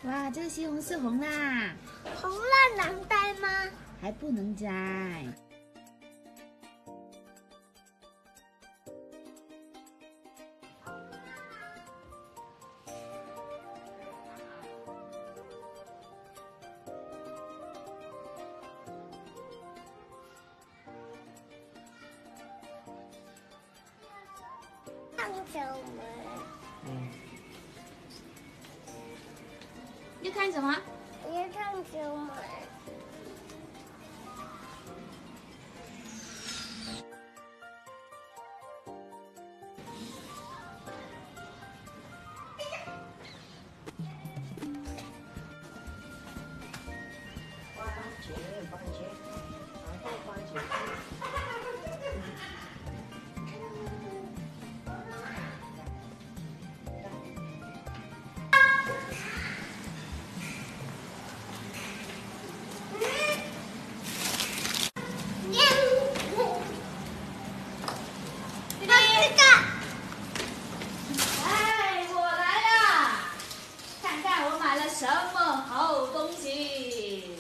哇，这个西红柿红啦， 红了能摘吗？ 还不能摘。 看什么？ 你看什么？ 我要看什么？ 什么好东西？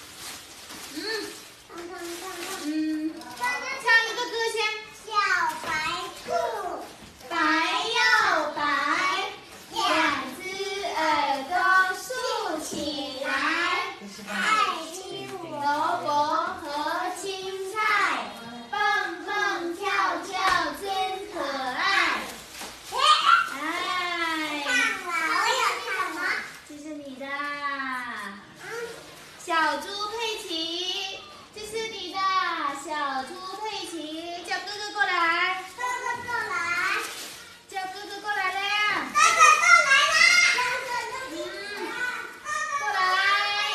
唱一个歌先。 小白兔， 白又白，两只耳朵竖起来， 爱听萝卜和青菜，蹦蹦跳跳真可爱。哎， 看了，我有什么？ 这是你的。小猪佩奇，这是你的小猪佩奇，叫哥哥过来， 哥哥过来， 叫哥哥过来了， 哥哥过来了， 过来，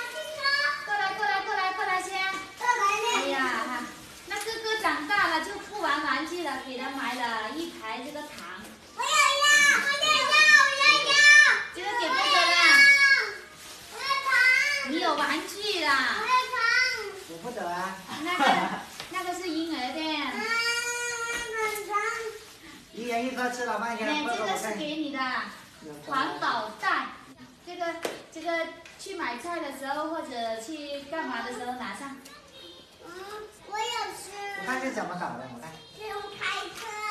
过来先。哎呀，那哥哥长大了就不玩玩具了，给他买了一排这个糖， 我要， 这个给哥哥了。 我要糖， 你有玩具啦？ 我要糖， 舍不得啊！ 那个是婴儿的。 糖， 一人一个，吃了饭给他哎， 剥给我这个是看。 给你的环保袋，这个去买菜的时候或者去干嘛的时候拿上。 我有吃， 我看是怎么搞的，我看。 用开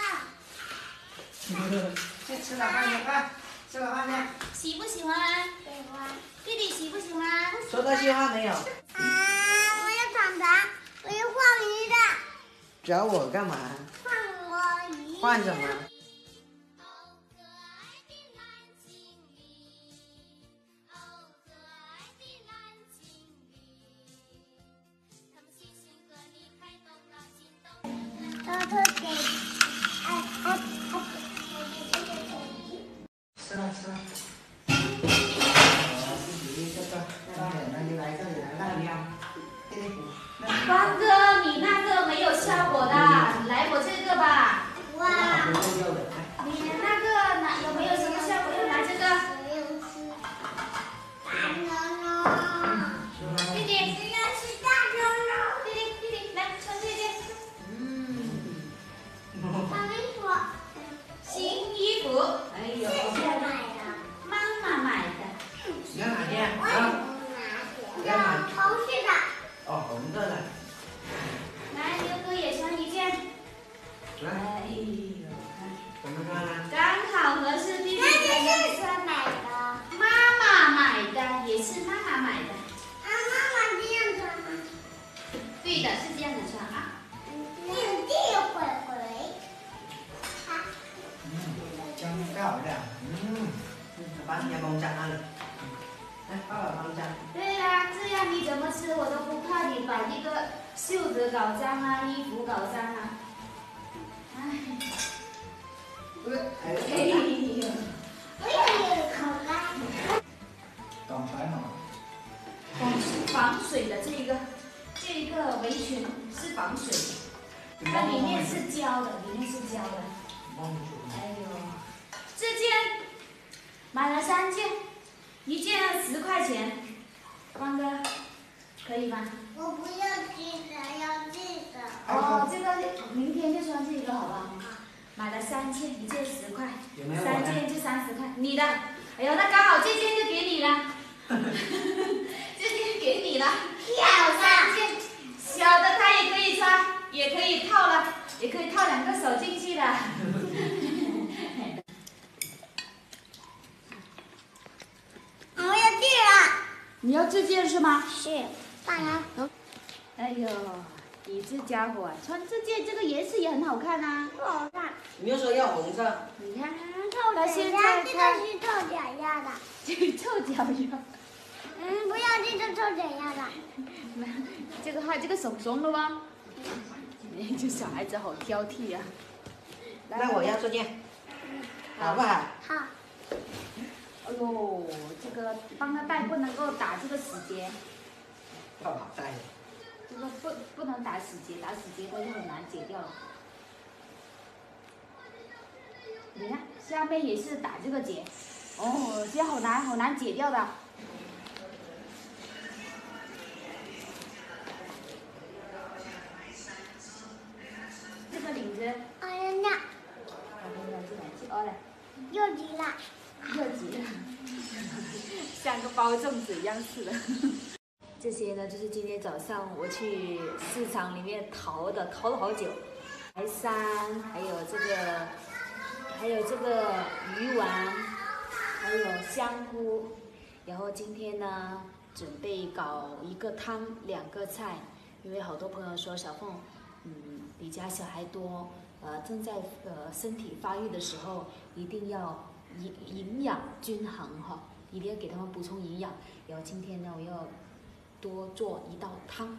车， 去吃了饭去，快吃了饭去。 喜不喜欢？ 喜欢。 弟弟喜不喜欢？ 说的喜欢没有？ 我要糖糖，我要换鱼的， 找我干嘛？ 换我鱼。 换什么？ 偷偷给， 吃了吃了。自己这个大点的就来这里来烂掉。 光哥，你那个没有效果的，来我这个吧。 哇， 你那个有没有什么效果？就拿这个。 我要吃大牛肉， 弟弟， 我要吃大牛肉。 弟弟，来穿这件。 穿衣服， 新衣服。哎呦， 是谁买的？ 妈妈买的。 你要哪件？ 我也不拿钱，要红色的。 哦，红色的。 来，牛哥也穿一件。 来， 哎呦， 怎么穿呢？ 刚好合适弟弟那这的。 是谁买的？ 妈妈买的，也是妈妈买的。 妈妈这样穿吗？ 对的，是这样子穿啊。 这回， 真漂亮。把你的公仔拿来。来，爸爸帮家。 对呀、这样你怎么吃我都不怕你把这个袖子搞脏啊，衣服搞脏啊。哎，哎呦， 我也有口袋。 港牌嘛。 防水的这个围裙是防水的，它里面是胶的，哎呦，这件买了3件，一件10块钱，光哥，可以吗？ 我不要这个，要这个。 哦，这个明天就穿这个好不好？买了3件，一件10块，3件就30块，你的。哎呦，那刚好这件就给你了。 这件给你了， 漂还有亮。 3件，小的它也可以穿，也可以套了，也可以套2个手进去的。 我要去了。 你要这件是吗？ 是，大人。 哎呦，你这家伙啊，穿这件这个颜色也很好看啊。 不好看。 你又说要红色， 你看， 臭它脚丫， 现在这个是臭脚丫的。 这个臭脚丫， 不要这个臭脚丫的。 这个还这个手松了吗？哎，这小孩子好挑剔啊。 那我要这件，好不好？ 好。 哎呦，这个帮他戴不能够打这个死结， 不好戴。 这个不能打死结，打死结它就很难解掉了。你看下面也是打这个结，哦，这好难好难解掉的。这个领子， 哎呀呀，又急了。 又急了，像个包粽子一样似的。这些呢，就是今天早上我去市场里面淘了好久，白山，还有这个鱼丸，还有香菇。然后今天呢，准备搞一个汤，2个菜，因为好多朋友说小凤，你家小孩多，正在身体发育的时候，一定要营养均衡哈，一定要给他们补充营养。然后今天呢，我要多做一道汤。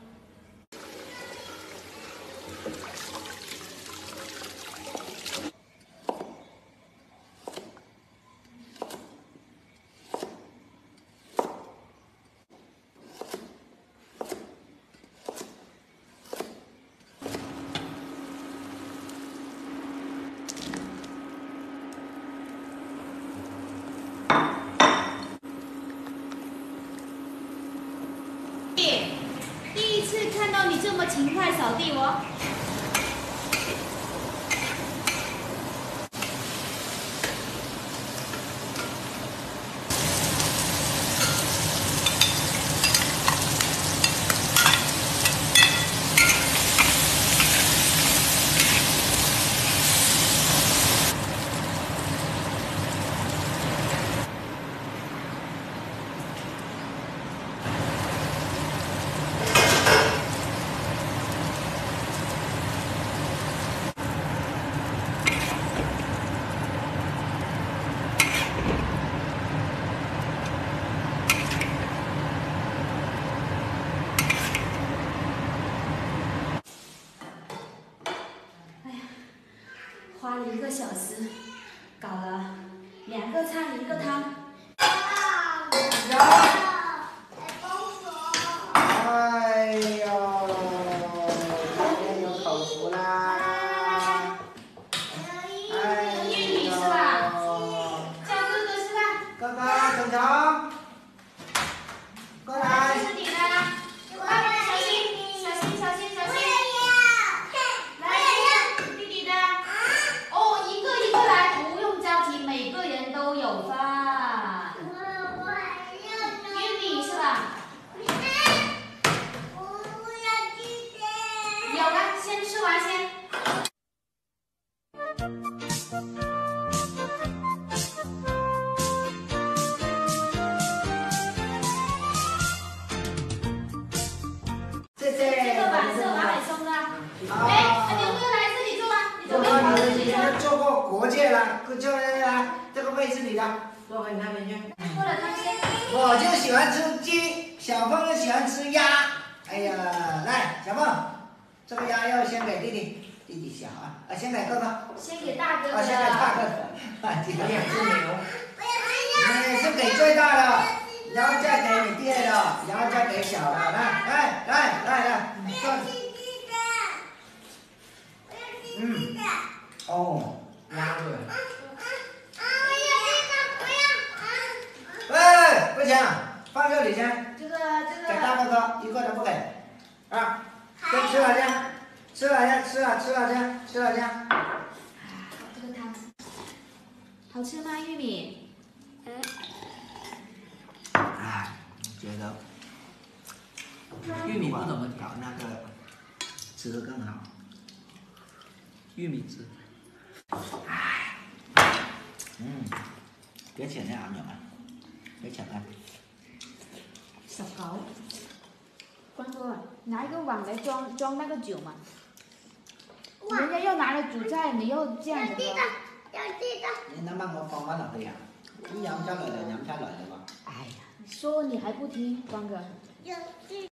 第一次看到你这么勤快扫地哦。花了1个小时，搞了2个菜1个汤。 哎呦，今天有口福啦！哎玉米是吧？叫哥哥是吧？ 哥哥，程程，过来。 这是你的，小心，小心，小心，小心。来，弟弟的。哦，一个一个来，不用着急，每个人都有饭。玉米是吧？有了，先吃完先。 谢谢。 这个碗是王海松的。哎，牛哥来这里坐吧，你哥哥， 准备你以前做过国界了，就来，这个位是你的，坐回那边去。 喝了汤先。 我就喜欢吃鸡，小凤就喜欢吃鸭。哎呀，来，小凤，这个鸭要先给弟弟，弟弟小啊，先给哥哥。 先给大哥的。 先给大哥的。今天吃牛。你是给最大的，然后再给你第2的，然后再给小的，来，坐。哦，鸭子。哎，不行，放这里先。 这个。 给大哥哥1个都不给。啊，先吃了先，吃了先。 这个汤好吃吗？玉米。 啊。 觉得玉米不怎么搞那个汁更好。 玉米汁。 cái chuyện này ăn được à? Cái chuyện này. 小高，关哥，拿一个碗来装那个酒嘛。人家要拿来煮菜，你又这样子吗？ 你能帮我放完了可以啊？你飲出來就飲出來啫喎。 哎呀，说你还不听，关哥。